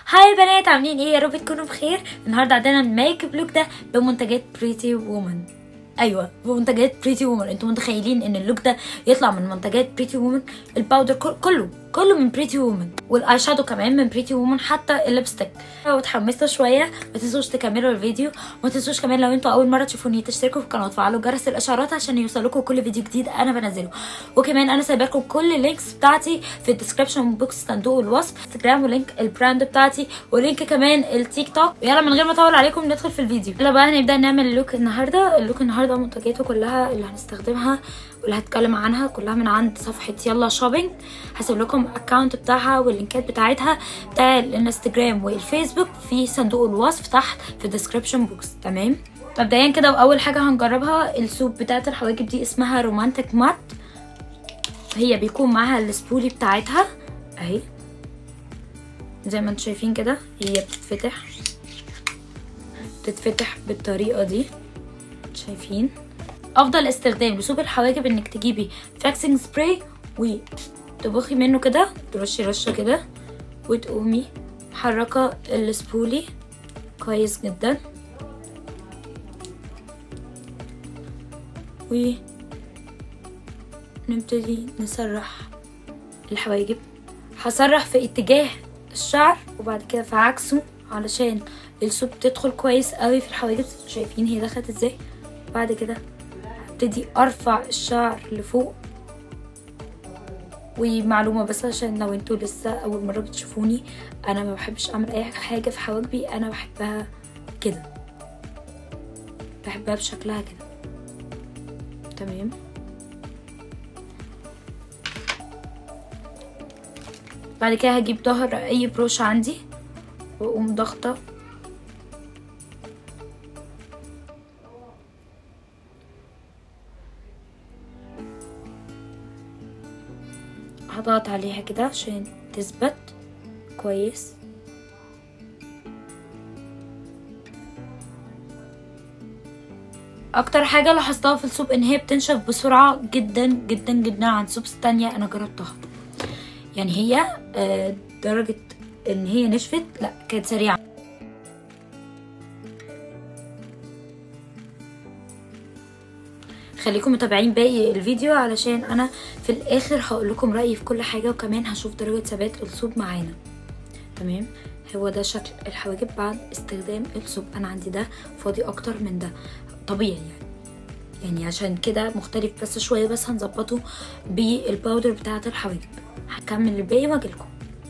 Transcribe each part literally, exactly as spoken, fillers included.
هاي بنات، عاملين ايه؟ يا رب تكونوا بخير. النهارده عندنا الميك اب لوك ده بمنتجات بريتي وومن. ايوه بمنتجات بريتي وومن. انتوا متخيلين ان اللوك ده يطلع من منتجات بريتي وومن؟ الباودر كله كله من بريتي وومن، والاي شادو كمان من بريتي وومن، حتى الليبستيك. لو اتحمستوا شويه ما تنسوش تكملوا الفيديو، وما تنسوش كمان لو انتوا اول مره تشوفوني تشتركوا في القناه وتفعلوا جرس الاشعارات عشان يوصلكم كل فيديو جديد انا بنزله. وكمان انا سايبه لكم كل اللينكس بتاعتي في الديسكربشن بوكس، صندوق الوصف، انستجرام، ولينك البراند بتاعتي، ولينك كمان التيك توك. يلا من غير ما اطول عليكم ندخل في الفيديو. يلا بقى هنبدا نعمل اللوك النهارده. اللوك النهارده منتجاته كلها اللي هنستخدمها واللي هتكلم عنها كلها من عند صفحه يلا شوبينج. هسيب لكم الاكونت بتاعها واللينكات بتاعتها بتاع الانستجرام والفيسبوك في صندوق الوصف تحت في الديسكربشن بوكس. تمام، مبدئيا كده واول حاجه هنجربها السوب بتاعت الحواجب دي، اسمها رومانتك مات. هي بيكون معاها السبولي بتاعتها اهي زي ما انتم شايفين كده. هي بتتفتح بتتفتح بالطريقه دي، شايفين؟ افضل استخدام لسوب الحواجب انك تجيبي فاكسنج سبراي وتبخي منه كده، ترشي رشه كده وتقومي محركه السبولي كويس جدا، ونبتدي نسرح الحواجب. هسرح في اتجاه الشعر وبعد كده في عكسه علشان السوب تدخل كويس قوي في الحواجب. شايفين هي دخلت ازاي؟ بعد كده هبتدي ارفع الشعر لفوق. ومعلومه بس عشان لو انتوا لسه اول مره بتشوفوني، انا ما بحبش اعمل اي حاجه في حواجبي، انا بحبها كده، بحبها بشكلها كده. تمام، بعد كده هجيب ظهر اي بروش عندي واقوم ضغطه هضغط عليها كده عشان تثبت كويس. اكتر حاجه لاحظتها في السوب ان هي بتنشف بسرعه جدا جدا جدا عن سوبس تانية انا جربتها. يعني هي آه درجه ان هي نشفت لا كانت سريعه. خليكم متابعين باقي الفيديو علشان انا في الاخر هقول لكم رايي في كل حاجه، وكمان هشوف درجه ثبات السوب معانا. تمام، هو ده شكل الحواجب بعد استخدام السوب. انا عندي ده فاضي اكتر من ده طبيعي يعني يعني عشان كده مختلف بس شويه، بس هنظبطه بالباودر بتاعه الحواجب. هكمل الباقي واجيلكم.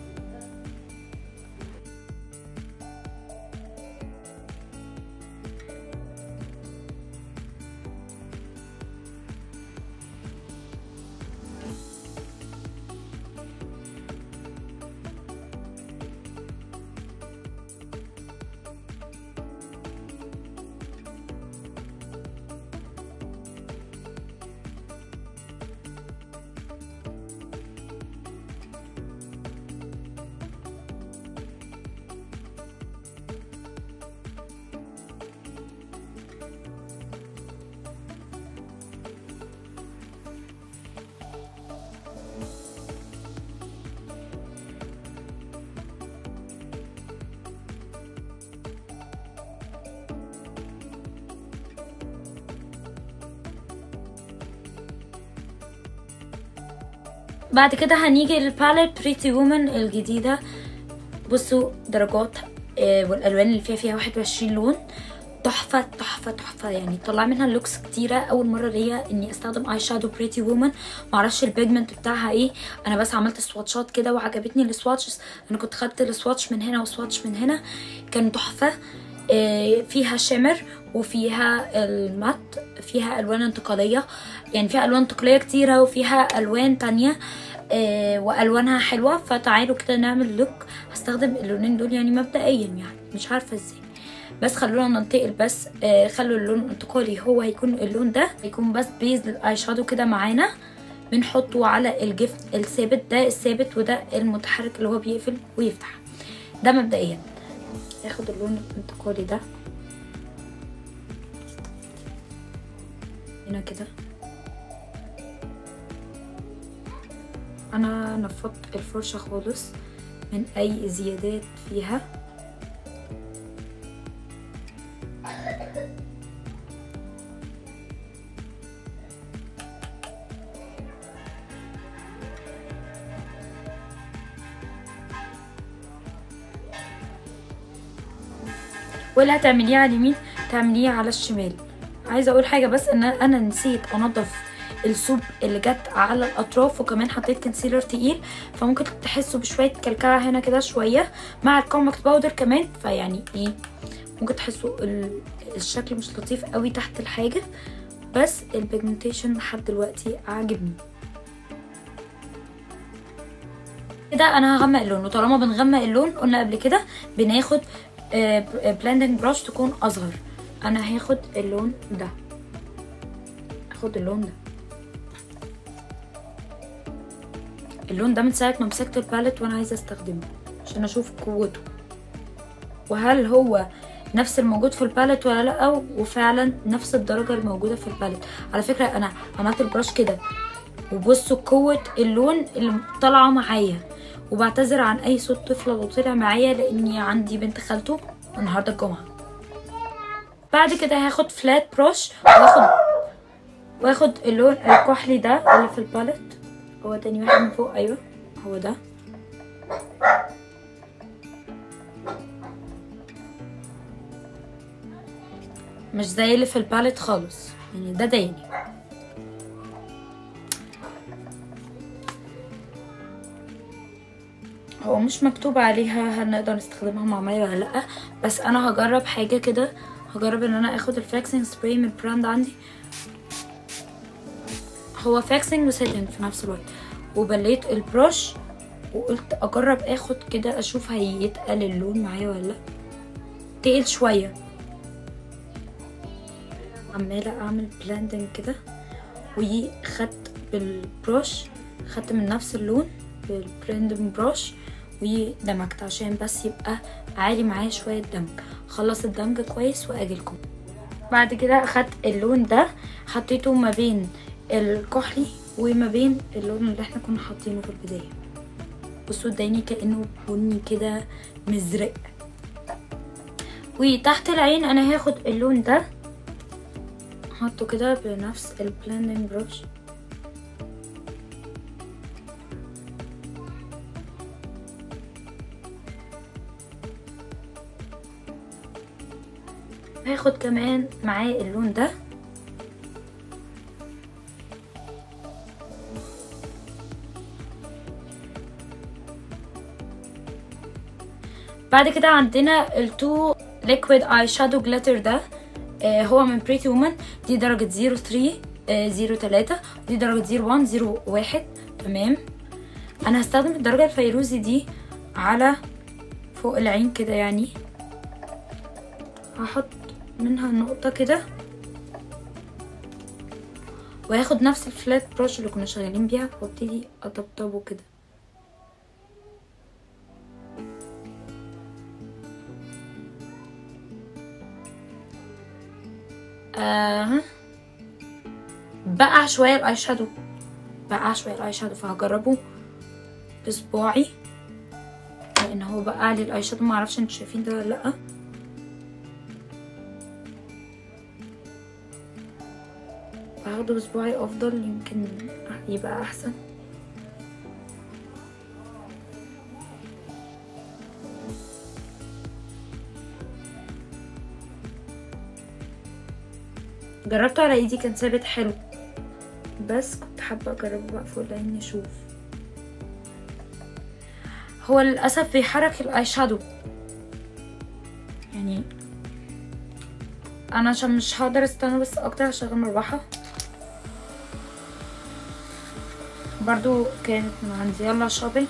بعد كده هنيجي للباليت بريتي وومن الجديده. بصوا درجات آه والالوان اللي فيها فيها واحد وعشرين لون، تحفه تحفه تحفه. يعني طلع منها لوكس كتيره. اول مره ليا اني استخدم اي شادو بريتي وومن، معرفش البيجمنت بتاعها ايه. انا بس عملت سواتشات كده وعجبتني السواتشز. انا كنت خدت السواتش من هنا وسواتش من هنا، كان تحفه. آه فيها شمر وفيها المات، فيها الوان انتقاليه، يعني فيها الوان انتقاليه كتيره وفيها الوان تانية آه والوانها حلوه. فتعالوا كده نعمل لوك. هستخدم اللونين دول يعني مبدئيا، يعني مش عارفه ازاي، بس خلونا ننتقل. بس آه خلوا اللون الانتقالي هو هيكون اللون ده، هيكون بس بيز للاي شادو كده معانا. بنحطه على الجفت الثابت ده الثابت، وده المتحرك اللي هو بيقفل ويفتح. ده مبدئيا هاخد اللون الانتقالي ده هنا كده. انا نفضت الفرشه خالص من اي زيادات فيها. واللي هتعمليه على اليمين تعمليه على الشمال. عايزه اقول حاجه بس، ان انا نسيت انضف الصوب اللي جت على الاطراف، وكمان حطيت كونسيلر تقيل، فممكن تحسوا بشويه كلكعه هنا كده شويه مع الكومباكت باودر كمان، فيعني ايه ممكن تحسوا الشكل مش لطيف قوي تحت الحاجه، بس البيجمنتيشن لحد دلوقتي عاجبني. كده انا هغمق اللون، وطالما بنغمق اللون قلنا قبل كده بناخد بلندنج براش تكون اصغر. انا هاخد اللون ده، هاخد اللون ده اللون ده من ساعه ما مسكت الباليت وانا عايزه استخدمه عشان اشوف قوته، وهل هو نفس الموجود في الباليت ولا لا، وفعلا نفس الدرجه الموجوده في الباليت. على فكره انا عملت البراش كده، وبصوا قوه اللون اللي طالعه معايا، وبعتذر عن اي صوت طفله لو طلع معايا لاني عندي بنت خالته النهارده الجمعه. بعد كده هاخد فلات بروش واخد واخد اللون الكحلي ده اللي في الباليت، هو تاني واحد من فوق، ايوه هو ده. مش زي اللي في الباليت خالص، يعني ده تاني. هو مش مكتوب عليها هل نقدر نستخدمها مع ميه ولا لا، بس انا هجرب حاجه كده، هجرب ان انا اخد الفليكسنج سبراي من البراند عندي، هو فليكسنج وسيتنج في نفس الوقت، وبليت البروش وقلت اجرب اخد كده اشوف هيتقل اللون معايا ولا لا. تقل شويه، عماله اعمل بلندنج كده، وخدت بالبروش خدت من نفس اللون بالبلندنج بروش ودمجت عشان بس يبقى عالي معايا شويه دمج. خلص الدمج كويس واجيلكم. بعد كده اخدت اللون ده حطيته ما بين الكحلي وما بين اللون اللي احنا كنا حاطينه في البدايه. بصوا اداني كانه بني كده مزرق. وتحت العين انا هاخد اللون ده احطه كده بنفس البلندنج بروش، هاخد كمان معاه اللون ده. بعد كده عندنا التو ليكويد اي شادو جليتر ده، آه هو من بريتي وومن، دي درجة زيرو ثري آه زيرو تلاتة، دي درجة زيرو وان زيرو واحد. تمام، انا هستخدم الدرجة الفيروزي دي على فوق العين كده، يعني هحط منها نقطة كده، وهاخد نفس الفلات بروش اللي كنا شغالين بيها وابتدي اطبطبه كده. آه بقع شويه الاي شادو، بقع شويه الاي شادو، فهجربه بصباعي لان هو بقع لي الاي شادو. معرفش انتوا شايفين ده ولا لا. هاخده بصباعي افضل، يمكن يبقى احسن. جربته على ايدي كان ثابت حلو، بس كنت حابه اجربه بقى فوق العين نشوف. هو للاسف بيحرك الاي شادو، يعني انا عشان مش هقدر استنى بس اكتر هشغل مروحه. برضو كانت من عندي يلا شوبينج.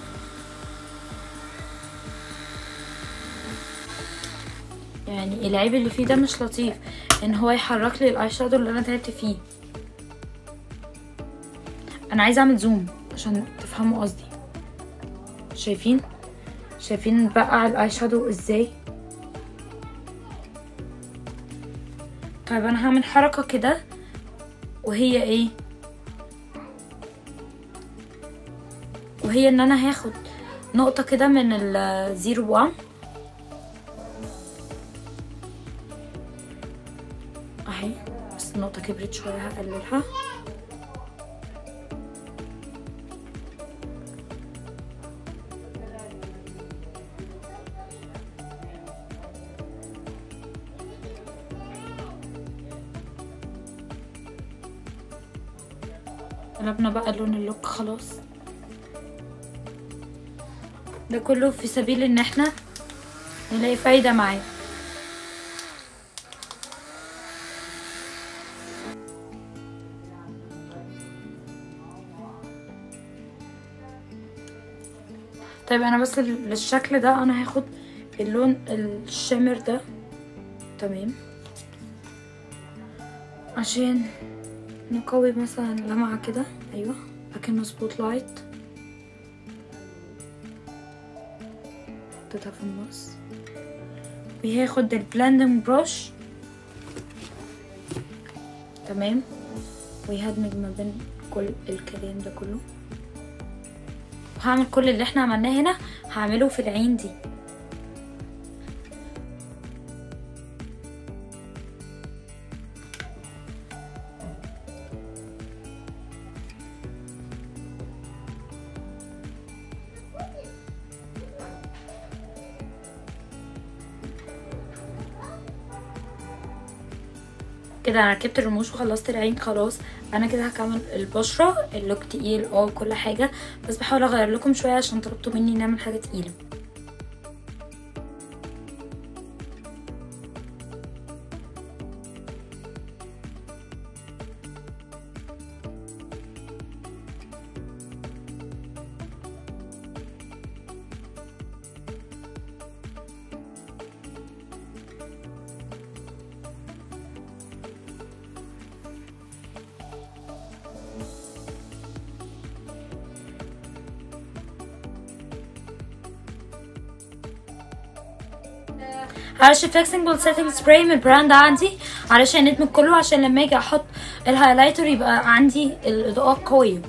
يعني العيب اللي فيه ده مش لطيف، ان هو يحرك لي الاي شادو اللي انا تعبت فيه. انا عايزه اعمل زوم عشان تفهموا قصدي. شايفين شايفين بقع الاي شادو ازاي؟ طيب انا هعمل حركه كده، وهي ايه؟ وهي ان انا هاخد نقطة كده من الزيرو وان اهي، بس النقطة كبرت شوية هقللها. قلبنا بقى لون اللوك خلاص. ده كله في سبيل ان احنا نلاقي فايدة معاه. طيب انا بس للشكل ده انا هاخد اللون الشمر ده، تمام، عشان نقوي مثلا لمعة كده. ايوه اكنه سبوت لايت، حطيتها في النص. وهاخد البلندنج بروش، تمام، ويهدمج ما بين كل الكلام ده كله. وهعمل كل اللي احنا عملناه هنا هعمله في العين دي. كده انا ركبت الرموش وخلصت العين خلاص. انا كده هكمل البشره. اللوك تقيل اه كل حاجه، بس بحاول اغير لكم شويه عشان طلبتوا مني نعمل حاجه تقيله. هرش فليكسنج سيتنج سبراي من البراند عندي علشان ندمج كله، عشان لما اجي احط الهايلايتر يبقى عندي الاضاءه قويه.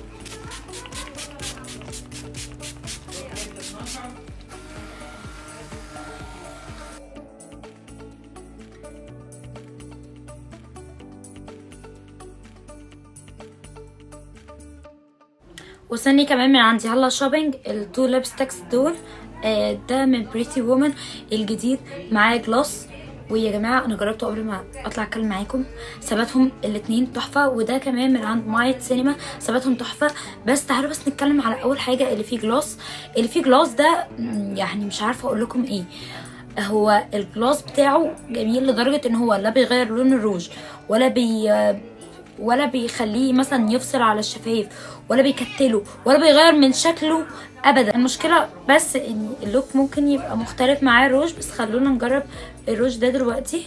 وصلني كمان من عندي هلا شوبينج التو ليبستكس دول، آه ده من بريتي وومن الجديد، معاه جلوس. ويا جماعه انا جربته قبل ما اطلع اتكلم معاكم، ثباتهم الاتنين تحفه. وده كمان من عند مايت سينما، ثباتهم تحفه. بس تعالوا بس نتكلم على اول حاجه اللي فيه جلوس. اللي فيه جلوس ده يعني مش عارفه اقول لكم ايه. هو الجلوس بتاعه جميل لدرجه ان هو لا بيغير لون الروج ولا بي ولا بيخليه مثلا يفصل على الشفايف ولا بيكتله ولا بيغير من شكله ابدا. المشكله بس ان اللوك ممكن يبقى مختلف معاه الروج، بس خلونا نجرب الروج ده دلوقتي.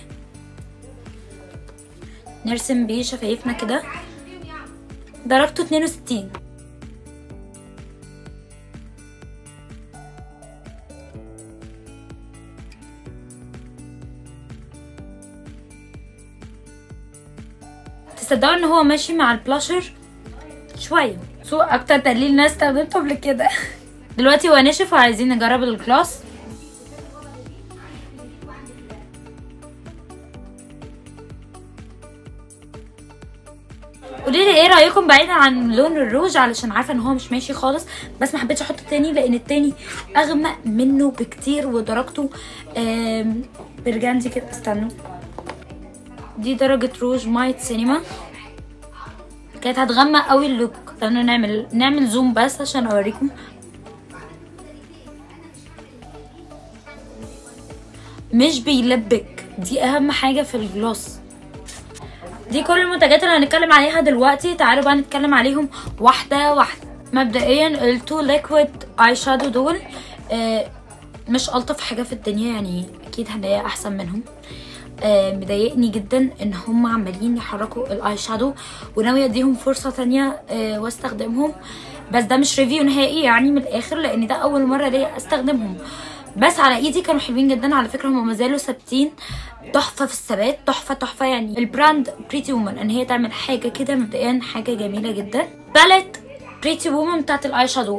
نرسم بيه شفايفنا كده. درجته اتنين وستين. تصدقوا ان هو ماشي مع البلاشر شويه، سو اكتر دليل ناس استخدمته قبل كده. دلوقتي هو ناشف وعايزين نجرب الجلاس. قوليلي ايه رايكم بعيدا عن لون الروج، علشان عارفه ان هو مش ماشي خالص، بس ما حبيتش احطه تاني لان التاني اغمق منه بكتير ودرجته برجندي كده. استنوا، دي درجه روج مايت سينما، كانت هتغمق قوي اللوك. استنوا نعمل نعمل زوم بس عشان اوريكم. مش بيلبك، دي اهم حاجه في الجلوس. دي كل المنتجات اللي هنتكلم عليها دلوقتي. تعالوا بقى نتكلم عليهم واحده واحده. مبدئيا التو ليكويد اي شادو دول آه مش الطف حاجه في الدنيا، يعني اكيد هنلاقي احسن منهم. آه مضايقني جدا ان هم عمالين يحركوا الاي شادو، وناويه اديهم فرصه تانية آه واستخدمهم. بس ده مش ريفيو نهائي يعني من الاخر، لان ده اول مره ليا استخدمهم. بس على ايدي كانوا حلوين جدا على فكره، هم مازالوا ثابتين، تحفه في الثبات، تحفه تحفه. يعني البراند بريتي وومن ان هي تعمل حاجه كده مبدئيا حاجه جميله جدا. باليت بريتي وومن بتاعت الاي شادو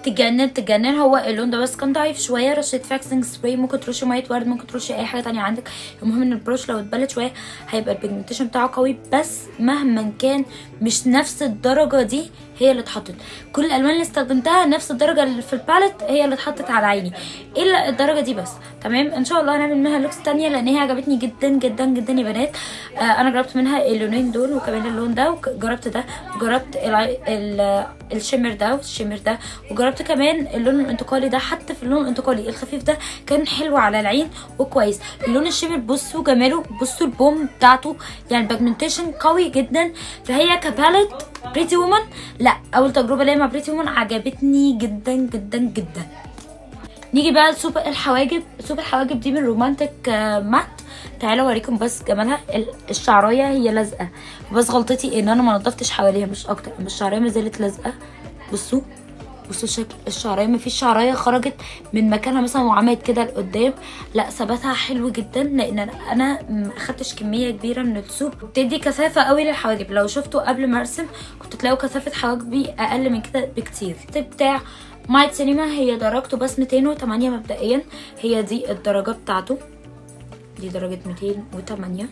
تجنن تجنن. هو اللون ده بس كان ضعيف شويه. رشه فاكسنج سبراي، ممكن ترشي ميه ورد، ممكن ترشي اي حاجه تانية عندك. المهم ان البروش لو اتبلت شويه هيبقى البيجمنتيشن بتاعه قوي، بس مهما كان مش نفس الدرجه دي هي اللي اتحطت. كل الالوان اللي استخدمتها نفس الدرجه اللي في الباليت هي اللي اتحطت على عيني، الا الدرجه دي بس. تمام، ان شاء الله هنعمل منها لوكس تانية لان هي عجبتني جدا جدا جدا يا بنات. آه انا جربت منها اللونين دول وكمان اللون ده، وجربت ده وجربت الشيمر ده والشيمر ده، وجربت كمان اللون الانتقالي ده. حتى في اللون الانتقالي الخفيف ده كان حلو على العين وكويس. اللون الشيمر بصوا جماله، بصوا البوم بتاعته، يعني البيجمنتيشن قوي جدا. فهي كباليت بريتي وومن، لا اول تجربه ليا مع بريتي وومن عجبتني جدا جدا جدا. نيجي بقى لصوب الحواجب. صوب الحواجب دي من رومانتك مات. تعالوا اوريكم بس جمالها. الشعرايه هي لازقه، بس غلطتي ان انا ما نضفتش حواليها مش اكتر، اما الشعرايه ما زالت لازقه. بصوا بصوا شكل الشعرايه، ما فيش شعرايه خرجت من مكانها مثلا وعملت كده لقدام، لا ثباتها حلو جدا. لان انا ما اخدتش كميه كبيره من الصوب، بتدي كثافه قوي للحواجب. لو شفتوا قبل ما ارسم كنتوا تلاقوا كثافه حواجبي اقل من كده بكتير. بتاع مايت سينما هي درجته بس ميتين وتمانية مبدئيا، هي دي الدرجه بتاعته، دي درجه ميتين وتمانية،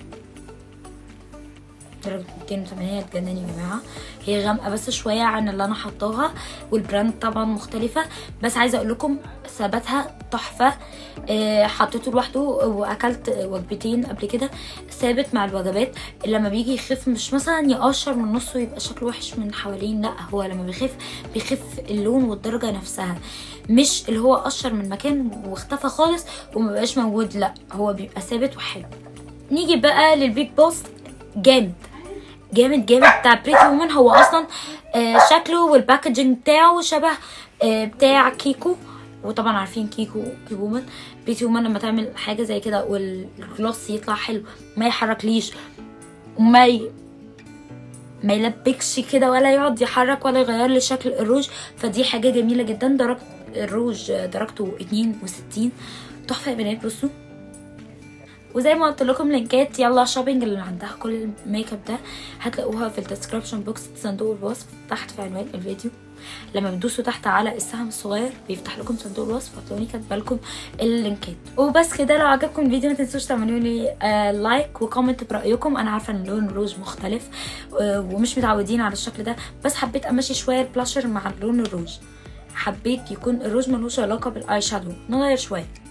درجة ميتين وتمانية. هتجنني يا جماعه. هي غامقه بس شويه عن اللي انا حطاها، والبراند طبعا مختلفه، بس عايزه اقول لكم ثباتها تحفه. آه حطيته لوحده واكلت وجبتين قبل كده، ثابت مع الوجبات. لما بيجي يخف مش مثلا يقشر من نصه يبقى شكله وحش من حوالين، لا هو لما بيخف بيخف اللون والدرجه نفسها، مش اللي هو قشر من مكان واختفى خالص ومبقاش موجود، لا هو بيبقى ثابت وحلو. نيجي بقى للبيج بوس. جامد جامد جامد بتاع بريتي وومن. هو اصلا آه شكله والباكجينج بتاعه شبه آه بتاع كيكو، وطبعا عارفين كيكو كي وومن. بريتي وومن لما تعمل حاجه زي كده والجلوس يطلع حلو، ما يحركليش وما ي... ما يلبكش كده ولا يقعد يحرك ولا يغير لي شكل الروج، فدي حاجه جميله جدا. درجه الروج درجته اتنين وستين، تحفه يا بنات. بصوا، وزي ما قلت لكم لينكات يلا شوبينج اللي عندها كل الميك اب ده هتلاقوها في الديسكربشن بوكس، صندوق الوصف تحت في عنوان الفيديو. لما بتدوسوا تحت على السهم الصغير بيفتح لكم صندوق الوصف، هتلاقوني كاتبه لكم اللينكات. وبس كده، لو عجبكم الفيديو ما تنسوش تعملوا لي آه لايك وكومنت برايكم. انا عارفه ان لون الروج مختلف آه ومش متعودين على الشكل ده، بس حبيت امشي شويه البلاشر مع لون الروج. حبيت يكون الروج ملوش علاقه بالاي شادو، نغير شويه.